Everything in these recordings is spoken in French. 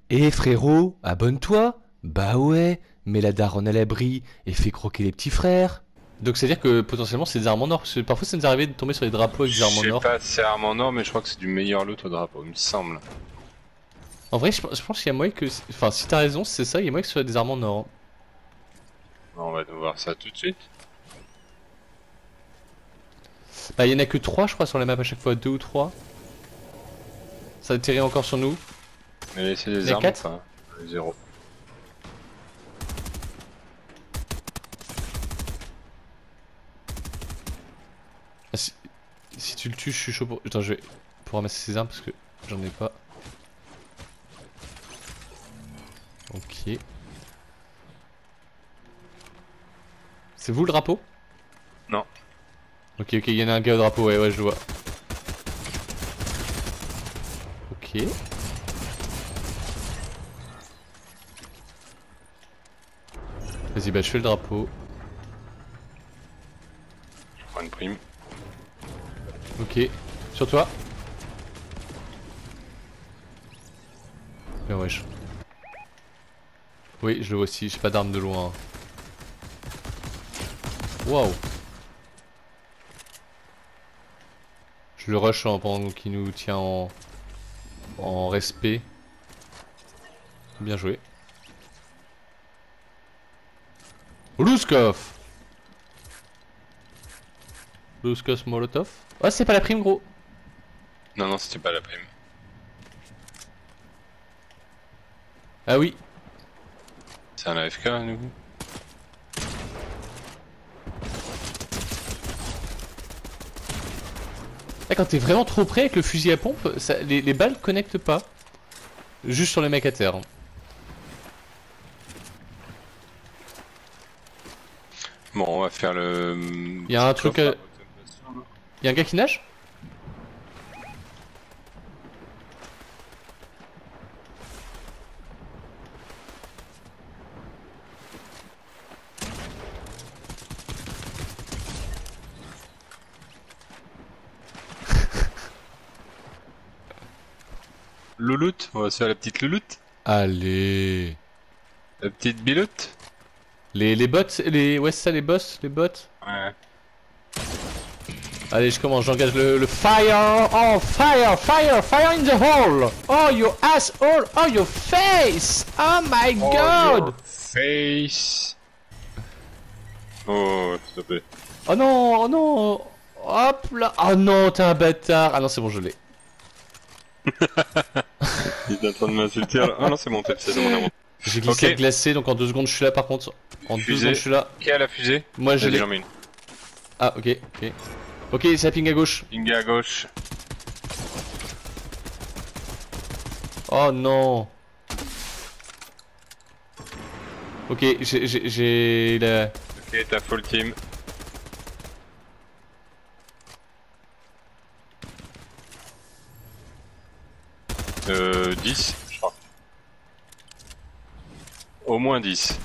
Eh frérot, abonne-toi. Bah ouais, mets la daronne à l'abri et fais croquer les petits frères. Donc c'est à dire que potentiellement c'est des armes en or, parce que parfois ça nous arrive de tomber sur des drapeaux avec Je des armes en sais or. pas si c'est arme en or, mais je crois que c'est du meilleur loot au drapeau, il me semble. En vrai, je pense qu'il y a moyen que... Enfin, si t'as raison, c'est ça, il y a moyen que ce soit des armes en or. On va voir ça tout de suite. Bah, il y en a que 3 je crois sur la map à chaque fois, 2 ou 3. Ça atterrit encore sur nous. Mais c'est Il y en des a armes 4. ou pas? Zéro. Ah, si tu le tues, je suis chaud pour... Attends, je vais pour ramasser ces armes parce que j'en ai pas. Ok. C'est vous le drapeau? Non. Ok, ok, il y en a un gars au drapeau, ouais, je le vois. Ok. Vas-y, bah je fais le drapeau. Je prends une prime. Ok. Sur toi. Mais wesh. Oui, je le vois aussi, j'ai pas d'arme de loin. Waouh. Je le rush pendant qu'il nous tient en respect. Bien joué. Louskov. Louskov Molotov. Oh, c'est pas la prime, gros. Non, non, c'était pas la prime. Ah oui. C'est un AFK à nouveau. Là, quand t'es vraiment trop près avec le fusil à pompe, les balles connectent pas. Juste sur les mecs à terre. Bon, on va faire le. Y'a un truc. Y'a un gars qui nage? Louloute, on va se faire la petite louloute. Allez. La petite biloute. Les bots, ouais c'est ça les boss, les bots. Ouais. Allez je commence, j'engage le fire. Oh fire, fire, fire in the hole. Oh your asshole, oh your face. Oh my god. Face. Oh, s'il te plaît. Oh non, oh non. Hop là. Oh non, t'es un bâtard. Ah non c'est bon je l'ai. Il est en train de m'insulter. Ah non, c'est bon, c'est mon amour. J'ai glissé Ok. à glacer donc en 2 secondes je suis là par contre. En 2 Fusée. secondes je suis là. Qui a la fusée? Moi je Vas-y, l'ai. j'en mets une. Ah ok, ok. Ok ça ping à gauche. Ping à gauche. Oh non. Ok, j'ai la... Ok, t'as full team. Euh, 10, je crois. Au moins 10.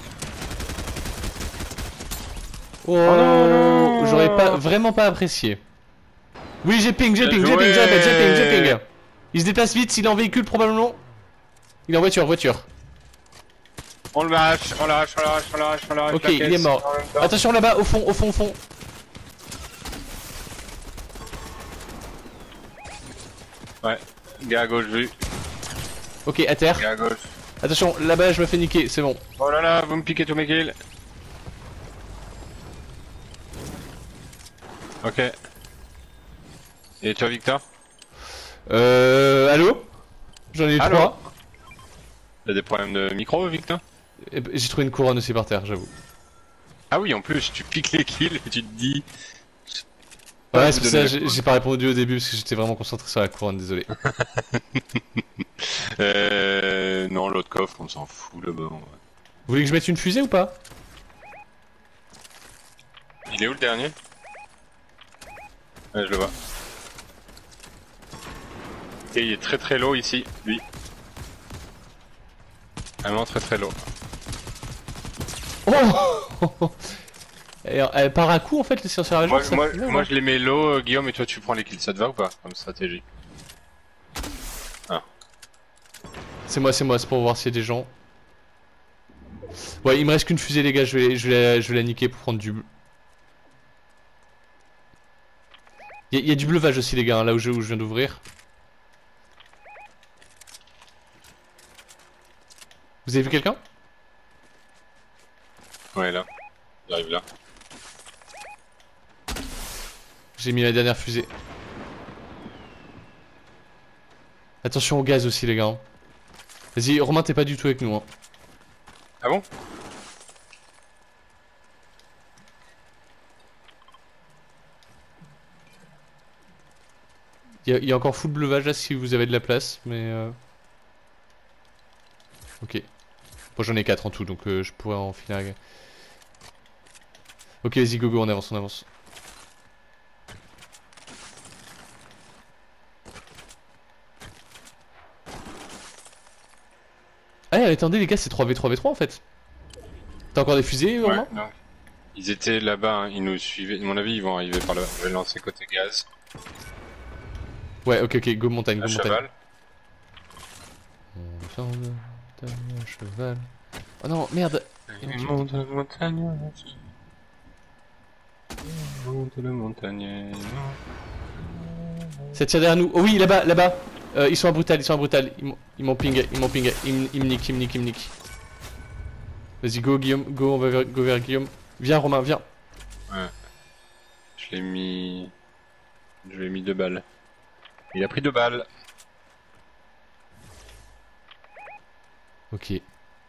Oh, non, non. j'aurais pas vraiment pas apprécié. Oui, j'ai ping, j'ai Bien ping, j'ai joué. ping, j'ai ping. Il se déplace vite, s'il est en véhicule probablement. Il est en voiture, voiture. On le lâche, on lâche, on lâche, on lâche, on lâche. Ok, la il est caisse mort. en même temps. Attention là-bas, au fond, au fond, au fond. Ouais, gars à gauche vu. Ok, à terre. Gars à gauche. Attention, là-bas, je me fais niquer, c'est bon. Oh là là, vous me piquez tous mes kills. Ok. Et toi, Victor? Allô? J'en ai eu Allô? 3. T'as des problèmes de micro, Victor? J'ai trouvé une couronne aussi par terre, j'avoue. Ah oui, en plus, tu piques les kills et tu te dis. Ouais, c'est pour ça, j'ai pas répondu au début parce que j'étais vraiment concentré sur la couronne, désolé. Non, l'autre coffre, on s'en fout là-bas. Ouais. Vous voulez que je mette une fusée ou pas? Il est où le dernier? Ouais, je le vois. Et il est très très low ici, lui. Vraiment très très low. Oh. Et elle part à coup en fait, les sur la jambe, Moi je les mets low, Guillaume, et toi tu prends les kills, ça te va ou pas comme stratégie? Ah. c'est pour voir s'il y a des gens. Ouais, il me reste qu'une fusée, les gars, je vais la niquer pour prendre du... Il y a du bleuvage aussi, les gars, hein, là où je viens d'ouvrir. Vous avez vu quelqu'un? Ouais, là. J'arrive là. J'ai mis la dernière fusée. Attention au gaz aussi, les gars. Vas-y, Romain, t'es pas du tout avec nous. Hein. Ah bon? Il y a encore full bleuvage là si vous avez de la place, mais... Ok. Bon, j'en ai 4 en tout, donc je pourrais en finir. Ok, vas-y, go, go, on avance, on avance. Ah, attendez, les gars, c'est 3v3v3 en fait. T'as encore des fusées, Romain? Ouais, non. Ils étaient là-bas, hein, ils nous suivaient. À mon avis, ils vont arriver par là. Je vais lancer côté gaz. Ouais, ok, ok, go montagne, À go montagne. cheval. Montagne, cheval. Oh non, merde. Monte la montagne. Monte la montagne. Ça tire derrière nous. Oh oui, là-bas, là-bas. Ils sont à brutal, ils sont à brutal. Ils m'ont ping, ils m'ont ping. Ils me niquent, ils me niquent, ils me niquent. Vas-y, go Guillaume, go, on va go vers Guillaume. Viens Romain, viens. Ouais. Je l'ai mis... Je lui ai mis 2 balles. Il a pris 2 balles. Ok.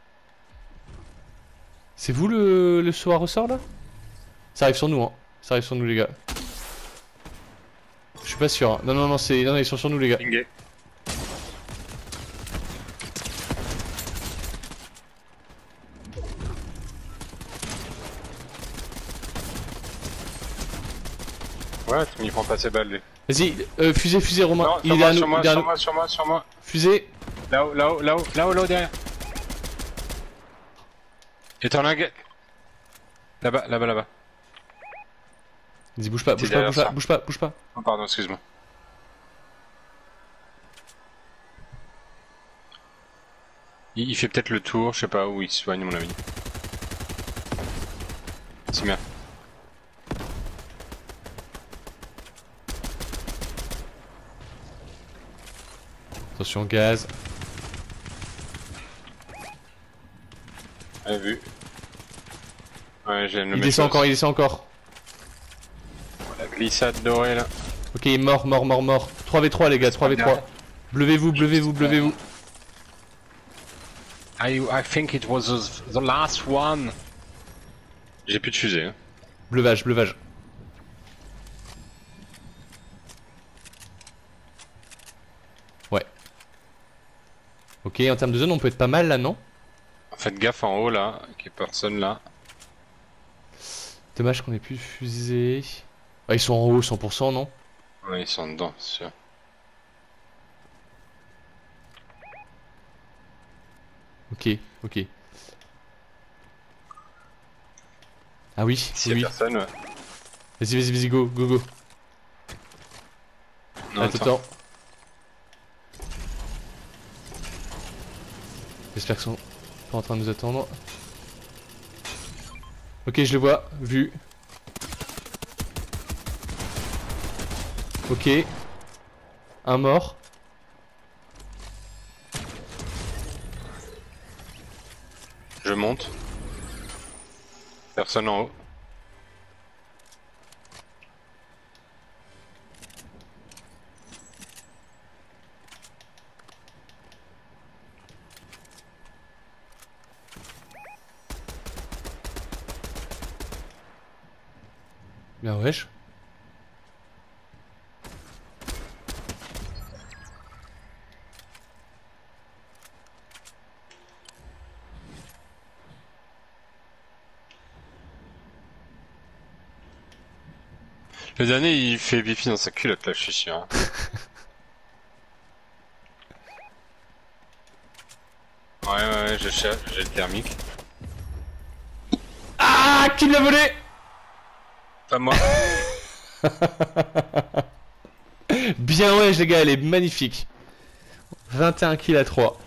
C'est vous le saut à ressort là? Ça arrive sur nous, hein. Ça arrive sur nous, les gars. Je suis pas sûr. Hein. Non, non, non, non, ils sont sur nous, les gars. Pingé. Ouais, il prend pas ses balles, lui. Vas-y, fusée, Romain. Non, Il est derrière nous, sur moi. Fusée. Là-haut, derrière. Et t'en as un gars. Là-bas. Vas-y, bouge pas, bouge pas. Oh, pardon, excuse-moi. Il fait peut-être le tour, je sais pas où il se soigne, à mon avis. C'est bien. Attention, gaz. Ouais, vu. Ouais, j'ai le Il descend encore. La glissade dorée là. Ok, mort. 3v3 les gars, 3v3. Bleuvez-vous. I think it was the last one. J'ai plus de fusée. Hein. Bleuvage. Ouais. Ok, en termes de zone, on peut être pas mal là, non? Faites gaffe en haut là, qu'il n'y ait personne là. Dommage qu'on ait plus de fusée. Ah, ils sont en haut 100%, non? Ouais, ils sont dedans, c'est sûr. Ok. Ah oui, S'il y a personne, ouais. Vas-y, go. Non, Attends. J'espère qu'ils sont pas en train de nous attendre. Ok, je le vois, vu. Ok. Un mort. Je monte. Personne en haut. Bien wesh. Le dernier il fait pipi dans sa culotte là, je suis sûr. Hein. Ouais, je cherche, j'ai le thermique. Ah, qui l'a volé? Pas moi. Bien wesh les gars, elle est magnifique. 21 kills à 3.